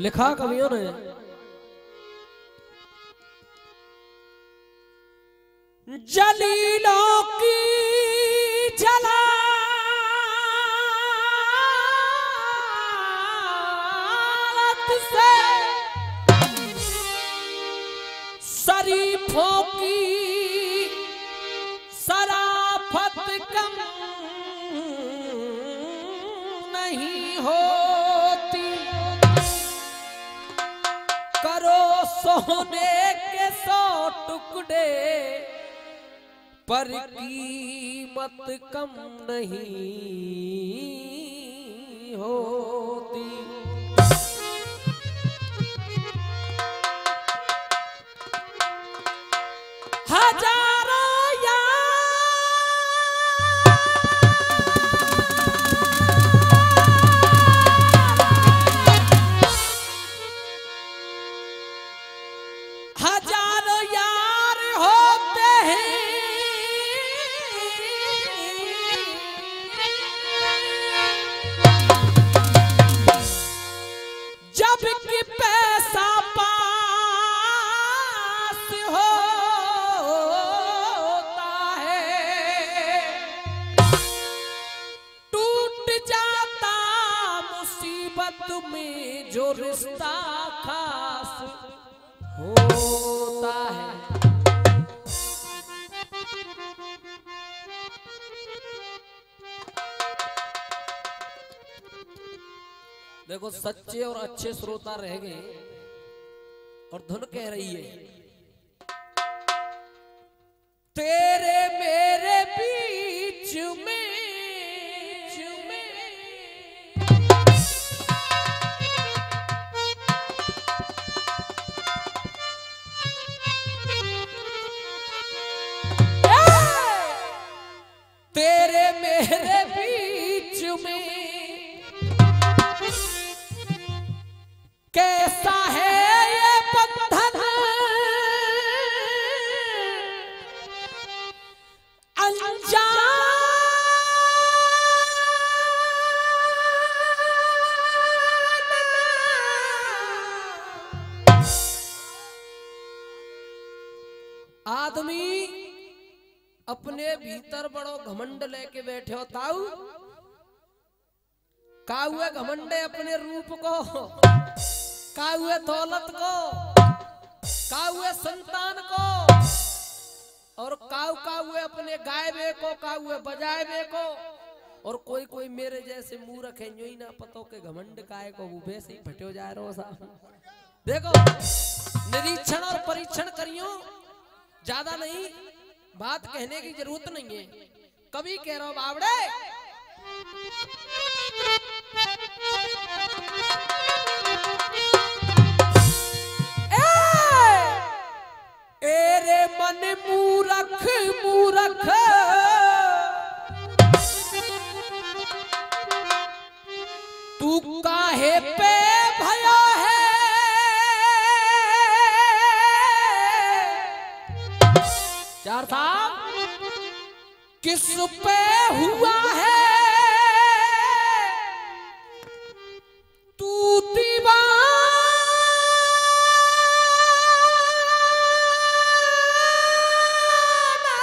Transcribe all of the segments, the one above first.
लिखा कवियों ने, जलीलों की जलालत से शरीफों की शराफत कम नहीं होती। करो सोने के 100 टुकड़े पर कीमत कम नहीं होती। हजारों यार होते हैं, जब कि पैसा पास होता है, टूट जाता मुसीबत में जो रिश्ता खास होता है। देखो सच्चे और अच्छे श्रोता रह गए और धुन कह रही है, तेरे मेरे बीच में तेरे मेरे बीच में कैसा है ये बंधन, अनजान आदमी अपने भीतर बड़ो घमंड लेके बैठे हो। ताऊ का हुए घमंड अपने रूप को, का हुए दौलत को, का हुए संतान को, और का हुए अपने गायबे को, का हुए बजायबे को। और कोई कोई मेरे जैसे मूर्ख है, ही ना पतो के घमंड काय को वो वैसे ही फटे जा रहे हो साहब। देखो निरीक्षण और परीक्षण करियो, ज्यादा नहीं, बात कहने की जरूरत नहीं है। कभी कह रहा हूं बावड़े, एरे मन मूरख मूरख, तू काहे पे भया है, चार साहब किस पे हुआ है तू दीवाना,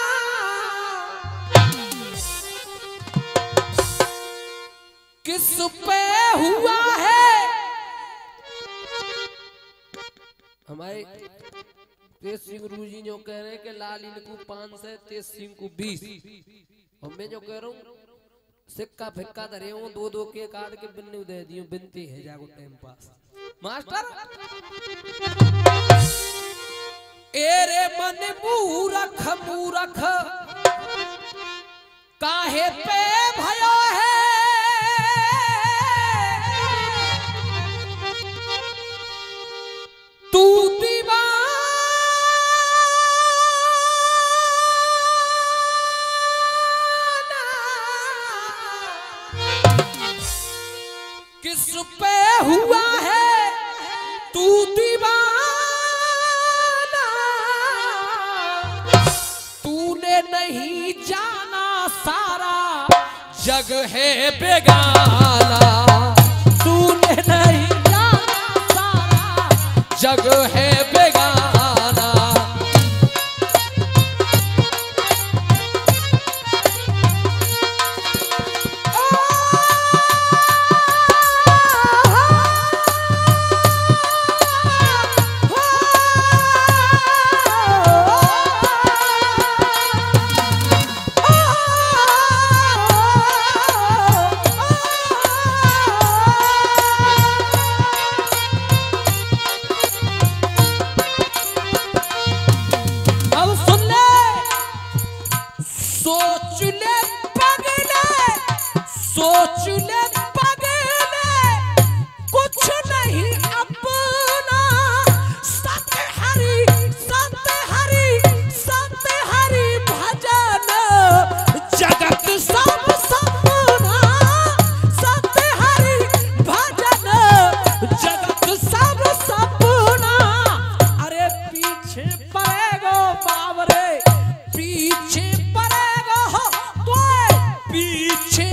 किस पे हुआ है। हमारे तेज सिंह गुरु जी जो कह रहे कि लाल इनको 5 से तेज सिंह को 20, और मैं जो कह रहा हूँ सिक्का फिक्का धरे हूँ 2-2 के काट के बिन्ने दे दियो, बिनती है जागो टाइम पास। मास्टर एरे मन मूरख मूरख, काहे पे भयो है, तू किस पे हुआ है तू दीवाना, तूने नहीं जाना सारा जग है बेगाना, तूने नहीं जाना जग है बेगाना। सोच ले पगले कुछ नहीं अपना, सत हरि भजन जगत सब सपना, सत हरि भजन जगत सब सपना। अरे पीछे पड़ेगो बाबरे, पीछे पड़ेगो तो पीछे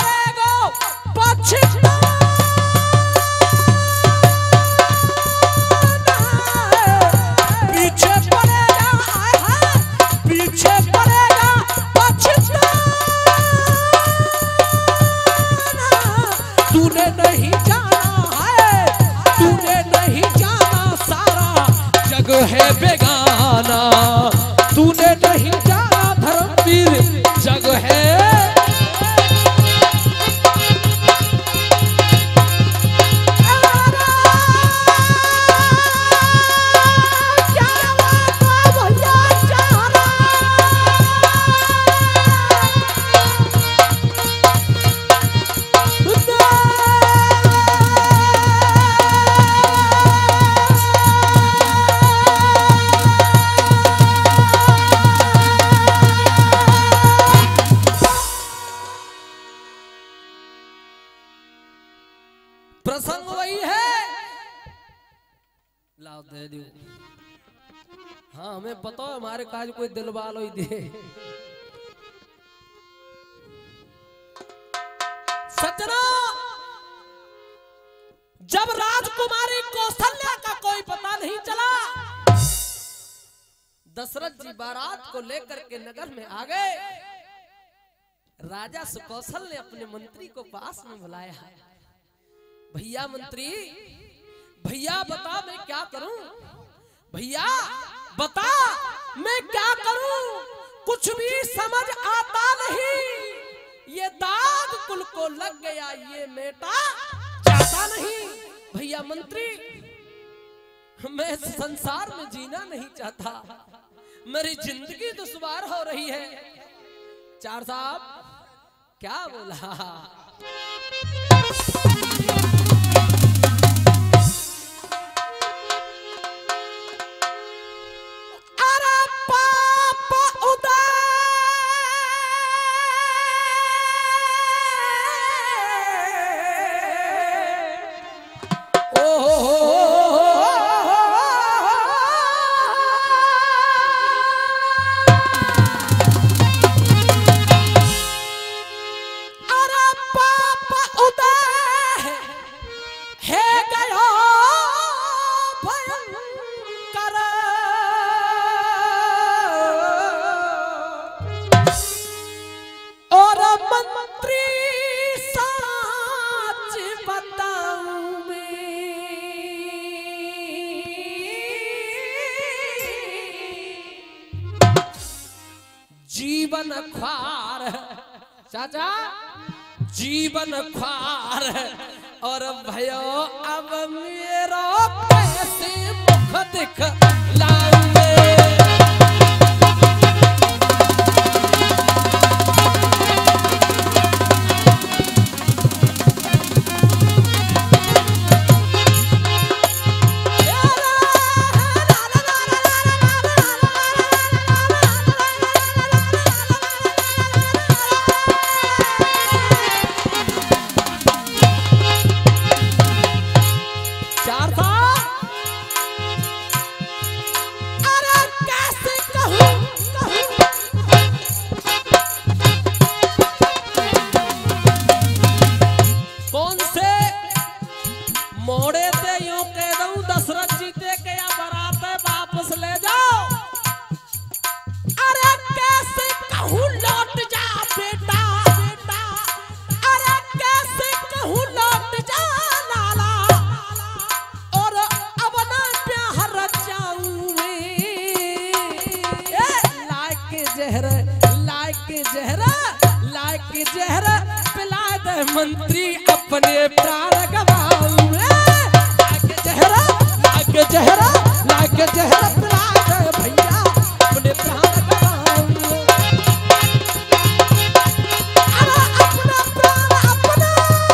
तूने नहीं जाना सारा जग है बेगाना, तूने नहीं जाना धर्मवीर जग है। प्रसंग वही है, लाओ दे दो। हाँ हमें पता है हमारे काज कोई दिल वालो ही दे। सजना जब राजकुमारी कौशल्या का कोई पता नहीं चला, दशरथ जी बारात को लेकर के नगर में आ गए। राजा सुकौशल ने अपने मंत्री को पास में बुलाया। भैया मंत्री, भैया बता मैं क्या करूं, भैया बता मैं क्या करूं, कुछ भी समझ आता नहीं। ये दाग कुल को लग गया, ये मेटा जाता नहीं। भैया मंत्री, मैं संसार में जीना नहीं चाहता, मेरी जिंदगी दुश्वार हो रही है। चार साहब क्या बोला? जीवन ख्वार चाचा, जीवन ख्वार और भयो अब मेरा कैसे मुख दिखलाऊंगे। जहर पिला दे मंत्री अपने प्राण गवाऊं। लाके जहर पिला दे भैया अपने प्राण गवाऊं। अरे अपना प्राण अपना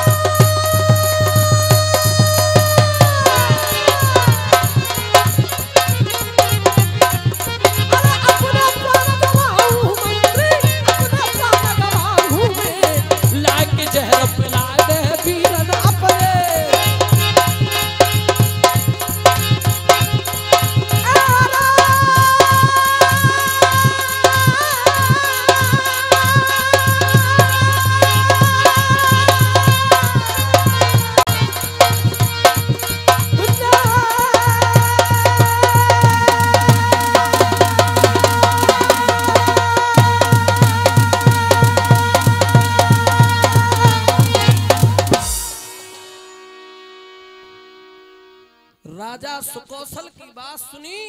राजा सुकौशल की बात सुनी,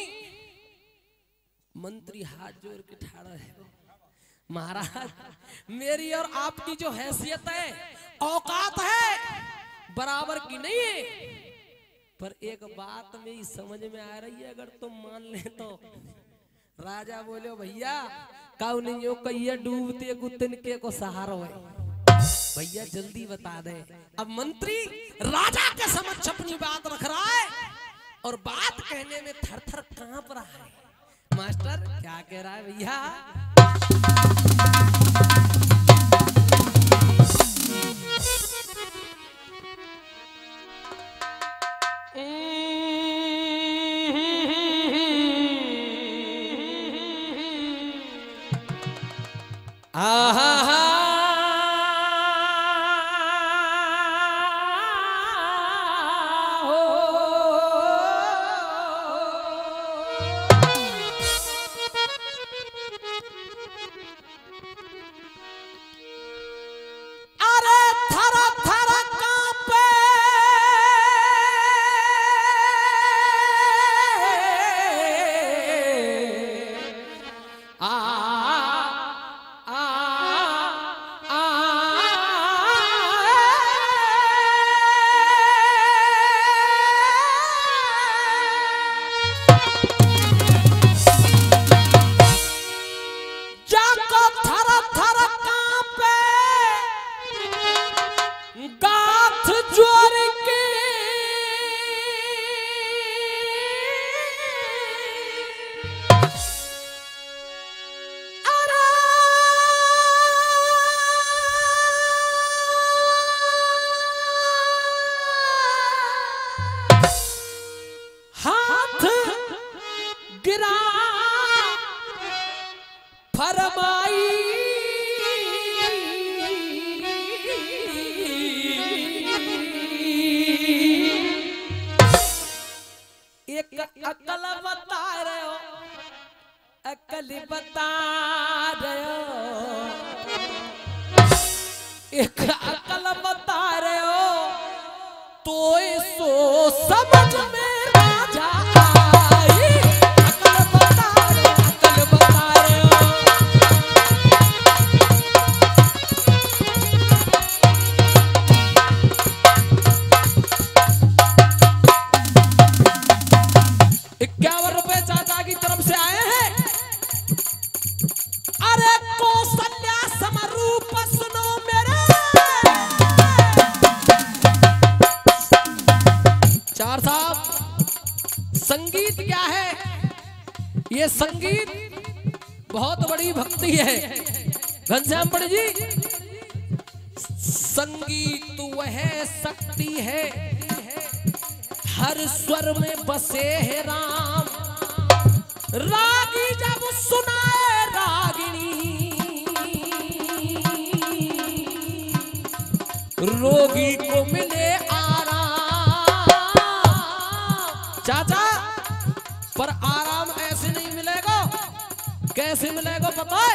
मंत्री हाथ जोड़ के ठाड़ा है। महाराज मेरी और आपकी जो हैसियत है औकात है बराबर की नहीं है, पर एक बात मेरी समझ में आ रही है, अगर तुम मान ले तो। राजा बोले भैया काऊ नहीं हो कहिए डूबते गुतन के को सहारा है भैया जल्दी बता दे। अब मंत्री राजा के समक्ष अपनी बात रख रहा है और बात कहने में थर थर कांप रहा है। मास्टर क्या कह रहा है भैया? अकल बता रहे हो, अकल बता रहे हो, एक अकल बता रहे हो तो सो समझ में राजा आई। अकल बता रहे हो, अकल बता रहे हो। ₹51 चाचा की तरफ से आए हैं। अरे कौशल्या समरूप सुनो मेरे। चार साहब संगीत क्या है? ये संगीत बहुत बड़ी भक्ति है। घनश्याम पंडित जी, संगीत वह शक्ति है हर स्वर में बसे है राम। रागी जब सुनाए रागिनी, रोगी को मिले आराम। चाचा पर आराम ऐसे नहीं मिलेगा, कैसे मिलेगा पता है?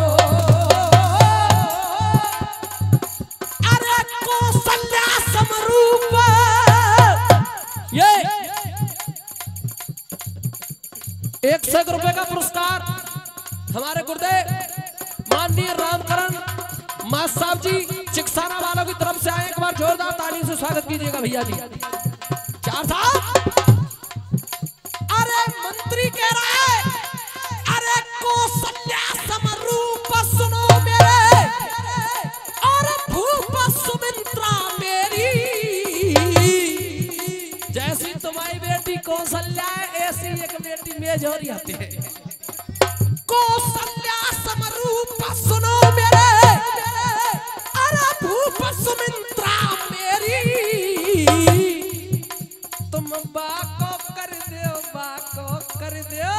अरे कौशल्या समरूप का पुरस्कार हमारे गुरुदेव माननीय रामकरण मास साहब जी चिकसाना वालों की तरफ से आए। एक बार जोरदार ताली से स्वागत कीजिएगा भैया जी। चार साहब, अरे मंत्री कह रहा है, अरे कौशल्या समरूप सुनो मेरे, और भूप सुमित्रा मेरी। जैसी तुम्हारी बेटी कौशल्या है, ऐसी एक बेटी मेजोरी आती है। कौशल्या समरूप सुनो मेरे, अरे भूप सुमित्रा मेरी। तुम बाको कर दो, बाको कर दो,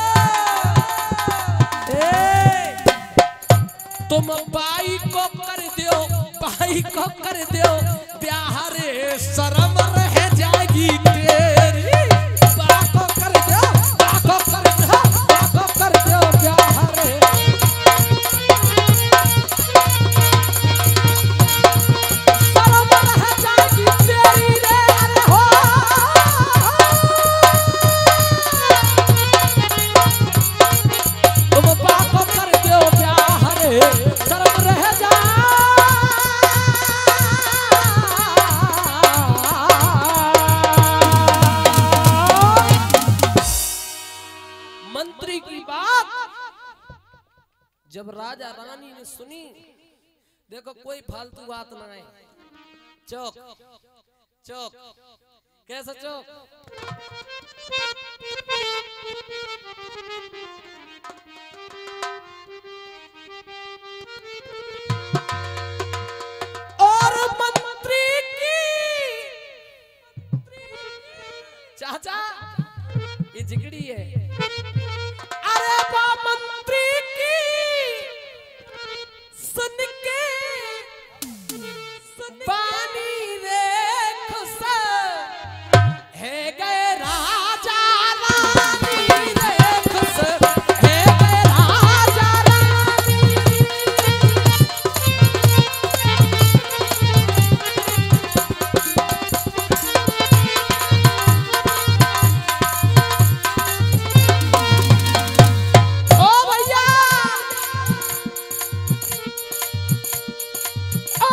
तुम बाई को कर दो, बाई को कर दो ब्याह रे, शर्म रह जाएगी तेरी। बाको कर दो, बाको कर दो, बाको कर दो ब्याह रे, शर्म रह जाएगी तेरी रे। अरे हो तुम बाको कर दो ब्याह रे, शर्म रह जा। मंत्री की बात जब राजा रानी ने सुनी, देखो कोई फालतू बात ना है, चौक चौक कैसा चौक। और मंत्री की चाचा ये जिगड़ी है, अरे बा मंत्री की सुन के पानी रे खुश है गए राजा रानी रे, खुश है गए राजा रानी। ओ भैया, ओ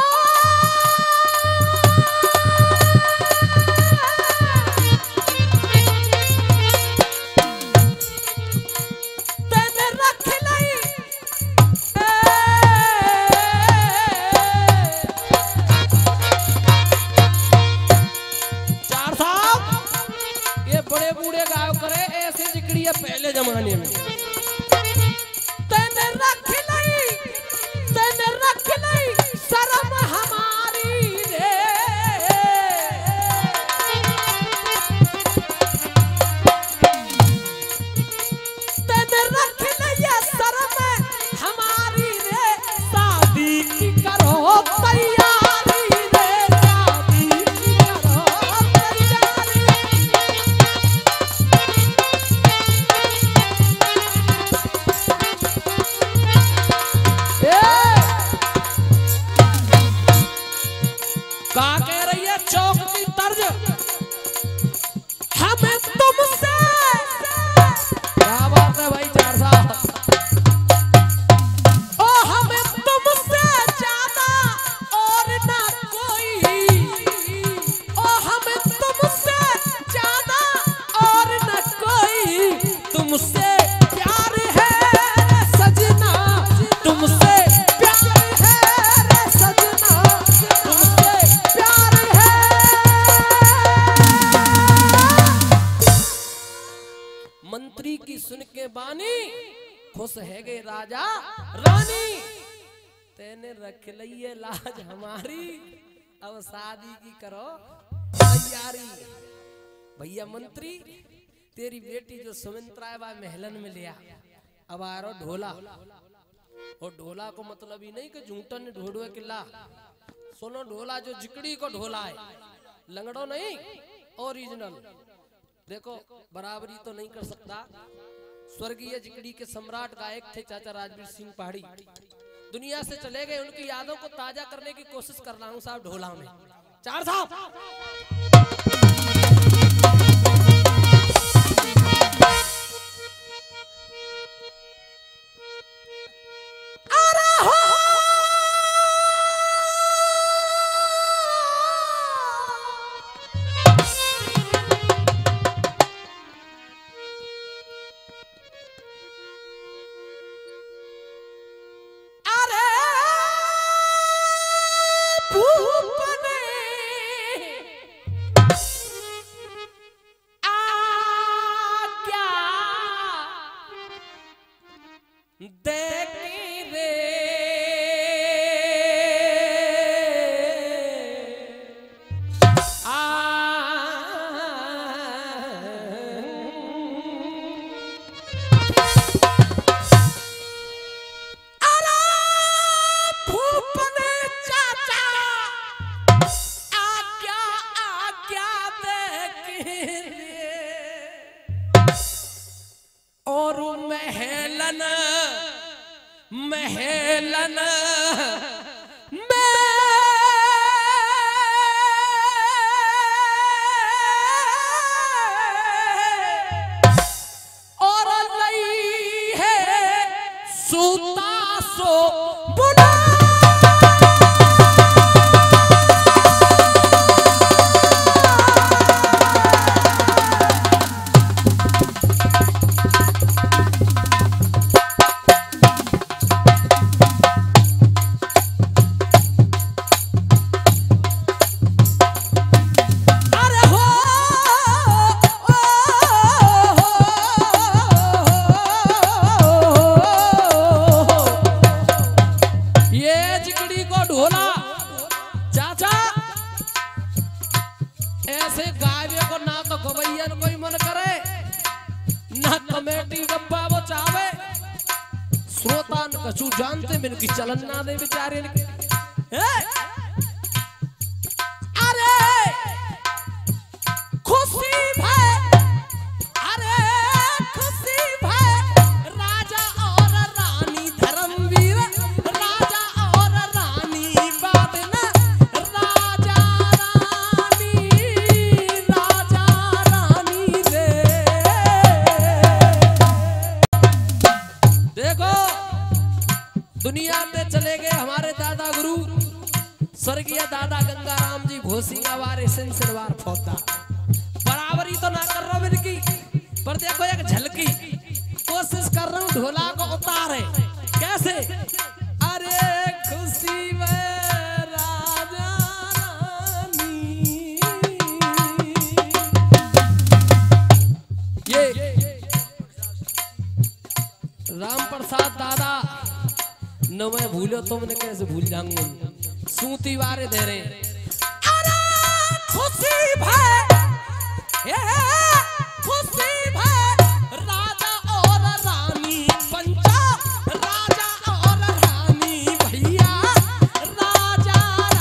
तेने रख लई, चार साहब ये बड़े बूढ़े गायक करे ऐसे जिकड़ी है पहले जमाने में। तेने रख लई, तेने रख लई शर्म हमारी रे, तेने रख लई शर्म हमारी रे, शादी की करो तैयारी रे, शादी की करो तैयारी। का कह रही है चौक की तर्ज, हमें तुमसे, क्या बात है भाई चार साहब, ओ हमें तुमसे ज्यादा और ना कोई, ओ हमें तुमसे ज्यादा और ना कोई, तुमसे प्यार है रे सजना, तुमसे प्यार है रे सजना, तुमसे प्यार है। मंत्री की सुन के बानी खुश है गए राजा रानी, तेने रख लइए लाज हमारी, अब शादी की करो तैयारी। भैया मंत्री तेरी बेटी जो सुमित्रा है वह महलन में लिया, अब आ रहा ढोला, और ढोला को मतलब ही नहीं कि झूठन ढोड़ुए किला, सुनो ढोला जो जिकड़ी को ढोला है, लंगड़ो नहीं ओरिजिनल। देखो बराबरी तो नहीं कर सकता, स्वर्गीय जिकड़ी के सम्राट गायक थे चाचा राजवीर सिंह पहाड़ी, दुनिया से चले गए, उनकी यादों को ताजा करने की कोशिश कर रहा हूं साहब ढोला में। चार साहब महलन और लई है सूता सो बुना ऐसे गावे को ना तो गवैयन कोई मन करे ना कमेटी गप्पा वो चावे श्रोता न कछु जानते बिन की चलन ना दे बेचारे अरे खुशी भाई अरे खुशी भाई राजा और रानी धर्मवीर राजा और रानी बात ना दुनिया में चले गए हमारे दादा गुरु स्वर्गीय दादा गंगाराम जी घोसिंगा वारे सिंसरवार फोता बराबरी तो ना कर रहा हूं इनकी पर देखो एक झलकी कोशिश कर रहा हूं ढोला को उतारे कैसे अरे खुशी में राजा रानी ये राम प्रसाद दादा न मैं भूलो तो मैंने कैसे भूल जाऊंगा सूती वारे दे रहे अरे खुशी भाई खुशी भाई राजा और रानी पंचा राजा और रानी भैया राजा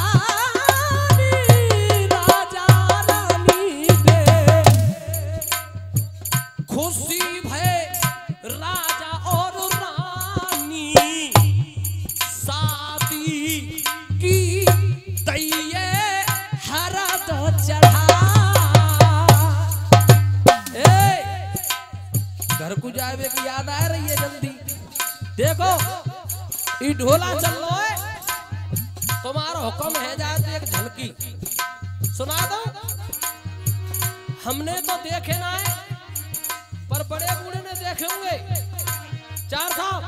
रानी दे खुशी भाई राजा और रानी घर को जावे की याद आ रही है जल्दी देखो ये ढोला चल लो है तुम्हारा हुक्म है जाए तो एक झलकी सुना दो हमने तो देखे ना है पर बड़े बूढ़े ने देखे होंगे चार साहब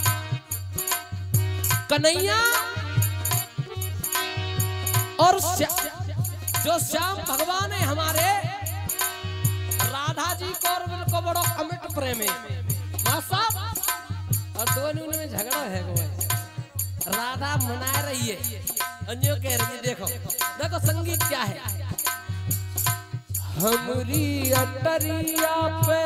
कन्हैया और जो श्याम भगवान है हमारे राधा जी को बड़ो अमिट प्रेम है और दोनों में झगड़ा है राधा मना रही है अन्यों कह रही है देखो देखो संगीत क्या है हमरी अटरिया पे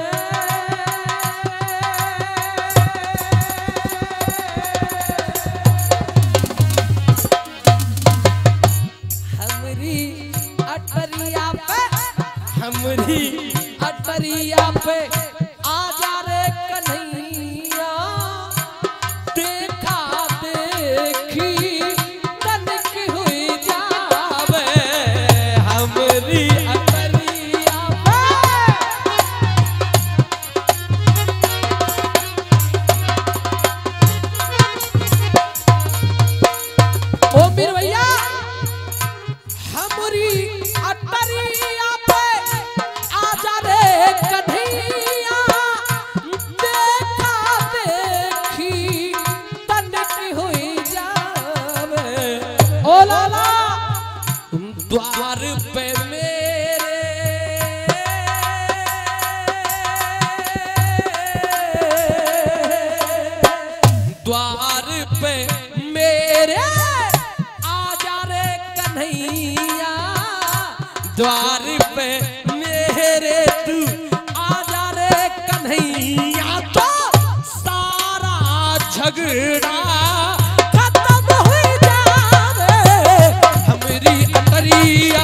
हमरी अटरिया पे आजा रे कन्हैया देखा देखी तनिक हुई जावे हमरी अटरिया पे द्वार पे मेरे द्वार पे मेरे आजा रे कन्हैया द्वार पे मेरे तू आजा रे कन्हैया तो सारा झगड़ा खत्म हो जावे हमारी अतरिया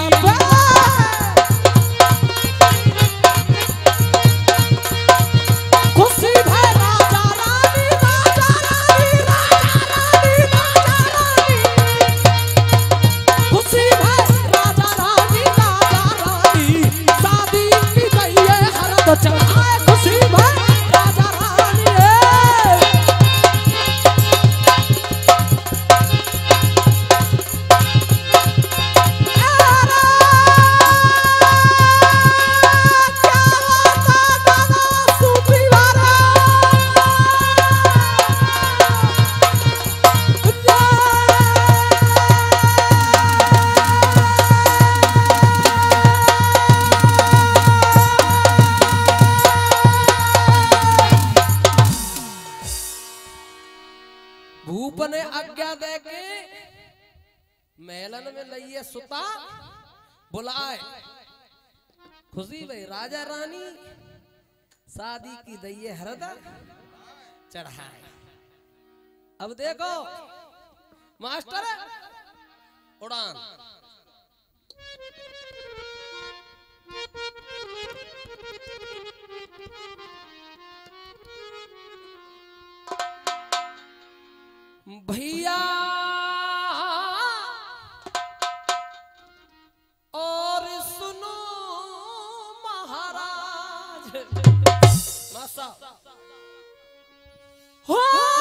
भूप ने आज्ञा दे के मेलन में लइए सुता बुलाए खुशी भाई राजा रानी शादी की दइए हरदर चढ़ाए। अब देखो मास्टर उड़ान भैया और सुनो महाराज मासा हो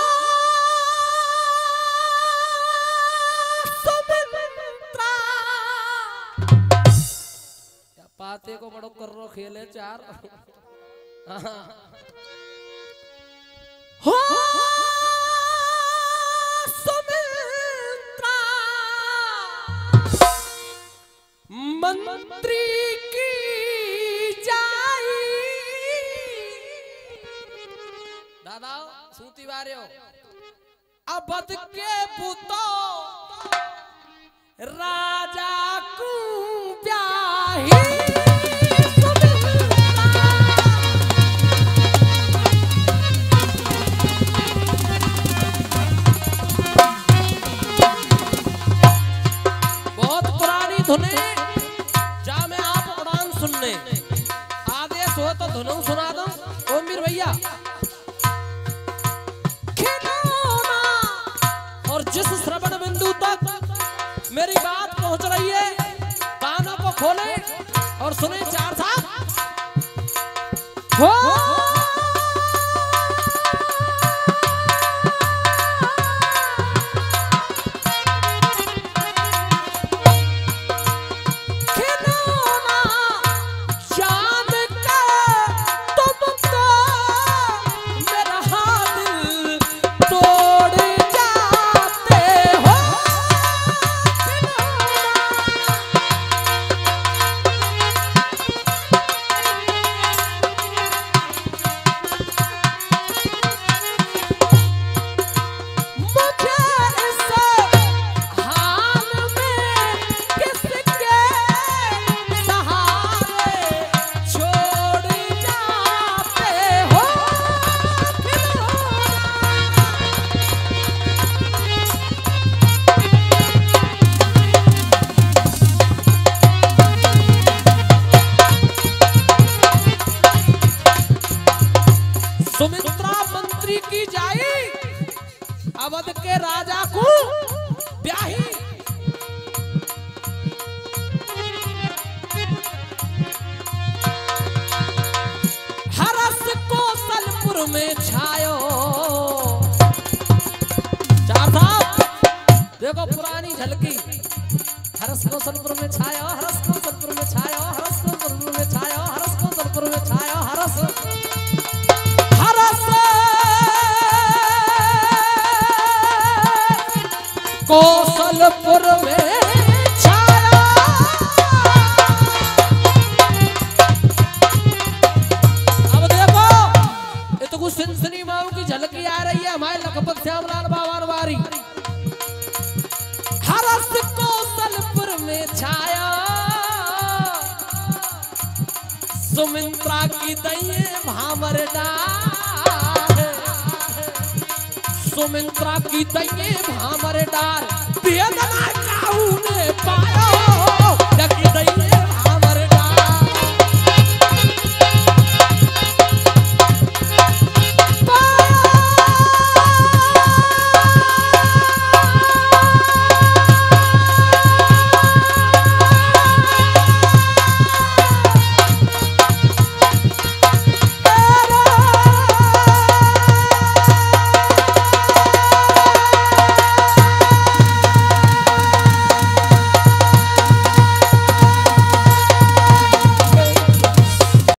सुमित्रा या पाते को बड़ो कर रो खेले चार हो मंत्री की जाई दादा सूती बारे हो अबद के पुतो राजा को ब्याही बहुत पुरानी धुने आदेश हो तो धुनों सुना दो ओ मीर भैया खिलौना और जिस श्रवण बिंदु तक मेरी बात पहुंच रही है कानों को खोले और सुने चार साहब हो सुमित्रा मंत्री की जाई अवध के राजा को ब्याही हरस कौशलपुर में छायो चार साहब देखो पुरानी झलकी हरस कौशलपुर में छायो हरस कौशलपुर में छायो हरस कौशलपुर में छायो हरस कौशलपुर में छायो हरस कौशलपुर में छाया सेनाओं की झलकी आ रही है हमारे लखपत श्यामलाल बाबा वारी। हरस कौशलपुर में छाया सुमित्रा की दैये भामर डार, सुमित्रा की दैये भामर डार, वेदना काहू ने पाया।